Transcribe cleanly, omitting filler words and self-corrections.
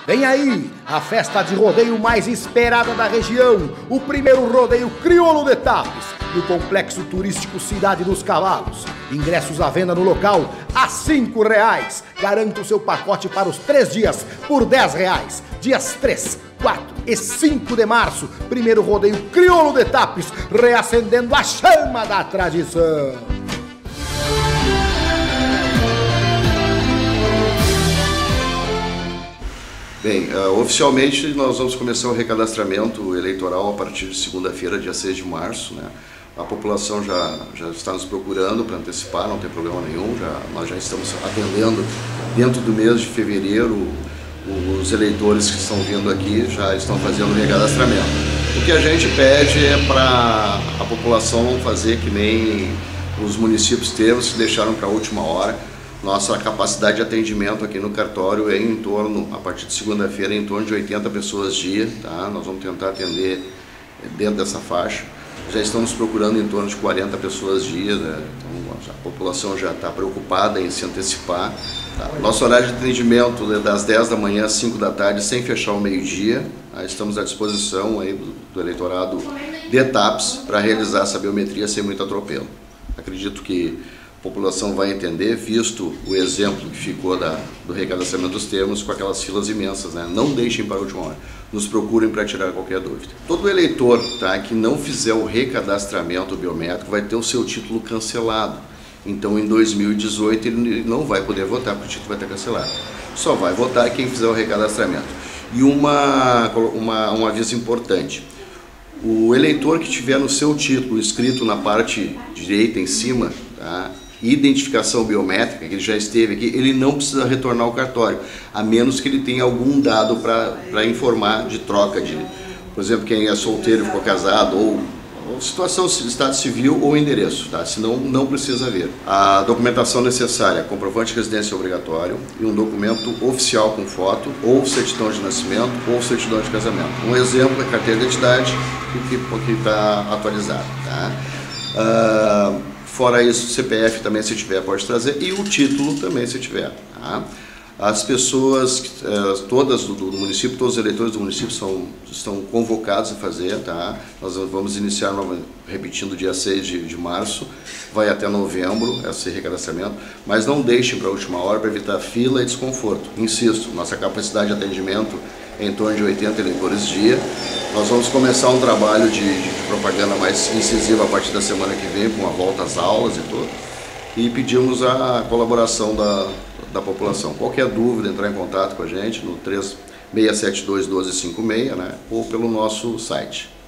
Vem aí a festa de rodeio mais esperada da região, o primeiro rodeio crioulo de Tapes, no complexo turístico Cidade dos Cavalos. Ingressos à venda no local a R$5. Garanta o seu pacote para os 3 dias por R$10. Dias 3, 4 e 5 de março, primeiro rodeio crioulo de Tapes, reacendendo a chama da tradição. Bem, oficialmente nós vamos começar o recadastramento eleitoral a partir de segunda-feira, dia 6 de março, né? A população já está nos procurando para antecipar, não tem problema nenhum, nós já estamos atendendo dentro do mês de fevereiro. Os eleitores que estão vindo aqui já estão fazendo o recadastramento. O que a gente pede é para a população não fazer que nem os municípios teve, se deixaram para a última hora. Nossa capacidade de atendimento aqui no cartório é em torno, a partir de segunda-feira, em torno de 80 pessoas dia, tá? Nós vamos tentar atender dentro dessa faixa. Já estamos procurando em torno de 40 pessoas dia, né? Então a população já está preocupada em se antecipar. Tá? Nosso horário de atendimento é das 10 da manhã às 5 da tarde, sem fechar o meio-dia. Tá? Estamos à disposição aí do eleitorado de Tapes para realizar essa biometria sem muito atropelo. Acredito que a população vai entender, visto o exemplo que ficou do recadastramento dos termos com aquelas filas imensas, né? Não deixem para a última hora, nos procurem para tirar qualquer dúvida. Todo eleitor, tá, que não fizer o recadastramento biométrico vai ter o seu título cancelado. Então em 2018 ele não vai poder votar porque o título vai estar cancelado. Só vai votar quem fizer o recadastramento. E um aviso importante. O eleitor que tiver no seu título escrito na parte direita em cima, tá, identificação biométrica, que ele já esteve aqui, ele não precisa retornar ao cartório, a menos que ele tenha algum dado para informar de troca de, por exemplo, quem é solteiro ficou casado, ou situação de estado civil ou endereço, tá? Senão não precisa ver. A documentação necessária, comprovante de residência obrigatório e um documento oficial com foto, ou certidão de nascimento, ou certidão de casamento. Um exemplo é carteira de identidade, que está atualizado, tá? Fora isso, o CPF também, se tiver, pode trazer, e o título também, se tiver. Tá? As pessoas, todas do município, todos os eleitores do município estão convocados a fazer. Tá? Nós vamos iniciar, repetindo, dia 6 de março, vai até novembro esse recadastramento, mas não deixem para a última hora para evitar fila e desconforto. Insisto, nossa capacidade de atendimento é em torno de 80 eleitores dia. Nós vamos começar um trabalho de propaganda mais incisiva a partir da semana que vem, com a volta às aulas e tudo. E pedimos a colaboração da população. Qualquer dúvida, entrar em contato com a gente no 3672-1256, né, ou pelo nosso site.